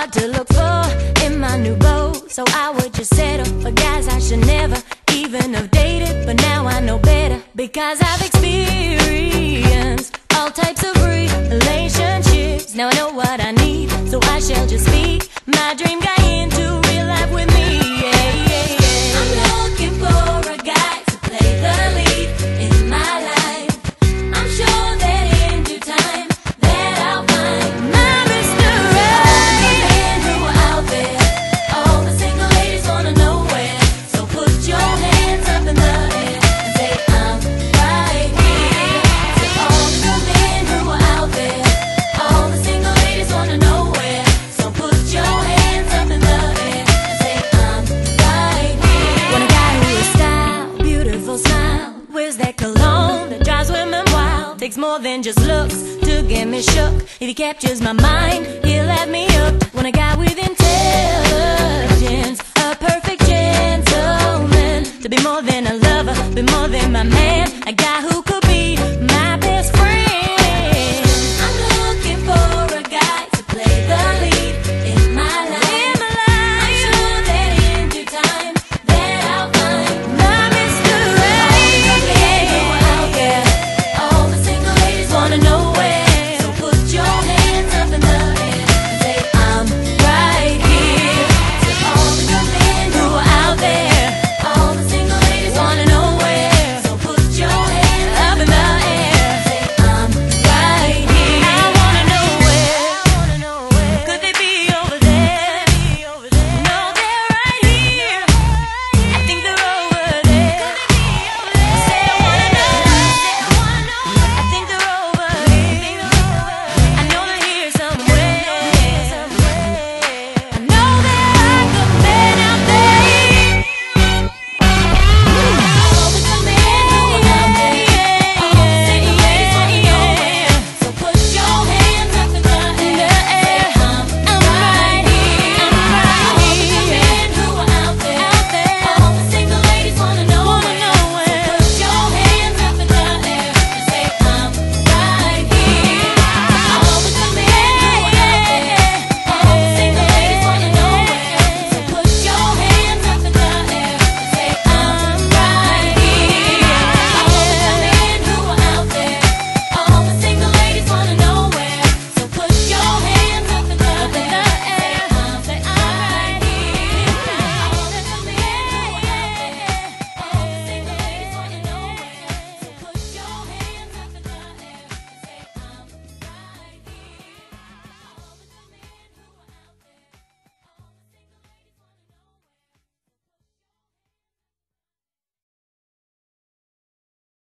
what to look for in my new beau. So I would just settle for guys I should never even have dated. But now I know better, because I've experienced all types of relationships. Now I know what I need, so I shall just speak my dream guy into real life with me. Yeah, yeah, yeah. I'm looking for a guy to play the lead in my life. I'm sure that in due time that I'll find my Mr. Right. All the men who are out there, all the single ladies wanna know where. So put your hands up in the air and say I'm right here. To all the men who are out there, all the single ladies wanna know where. So put your hands up in the air and say I'm right here. Want a guy who is style, beautiful smile, wears that cologne that drives women wild. Takes more than just looks to get me shook. If he captures my mind, he'll have me up. Want a guy with intelligence,